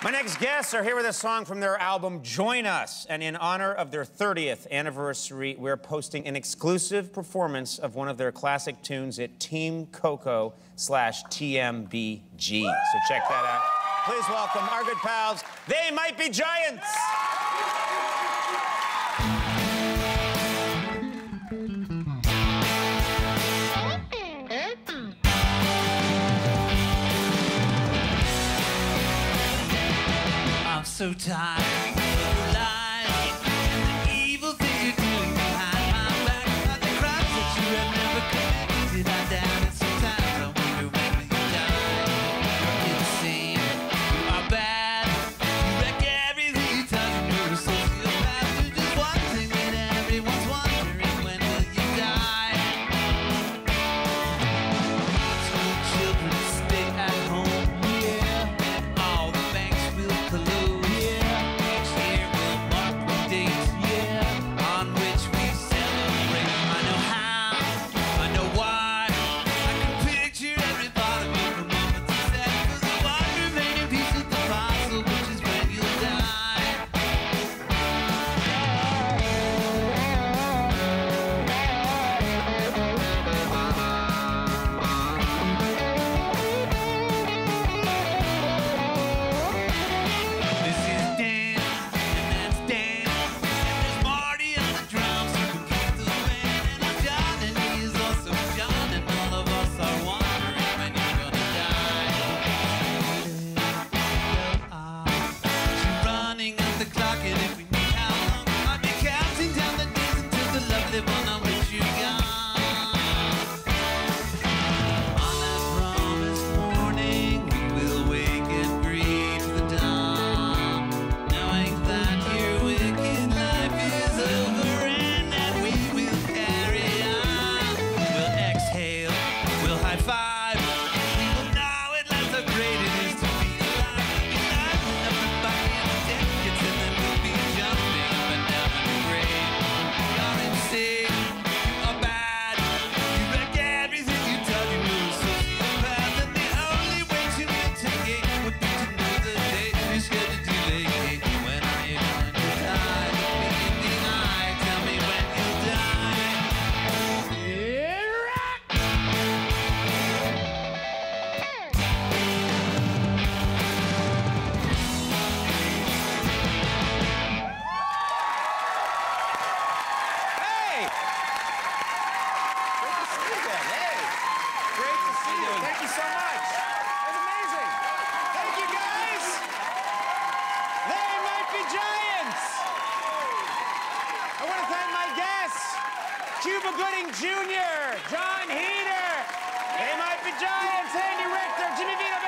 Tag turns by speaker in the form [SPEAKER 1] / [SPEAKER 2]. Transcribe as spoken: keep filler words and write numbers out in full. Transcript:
[SPEAKER 1] My next guests are here with a song from their album, Join Us. And in honor of their thirtieth anniversary, we're posting an exclusive performance of one of their classic tunes at Team Coco slash T M B G. So check that out. Please welcome our good pals, They Might Be Giants.
[SPEAKER 2] I'm so tired of the lies and the evil things you're doing behind my back. About the crimes that you have never committed. I doubt it sometimes. I wonder when will you die. It seems you are bad. You wreck everything you touch. You're a sociopath. Do just one thing that everyone's wondering, when will you die? School children stay at home. Yeah. All the banks will close.
[SPEAKER 1] Cuba Gooding Junior, John Heater, They Might Be Giants, Andy Richter, Jimmy Vito.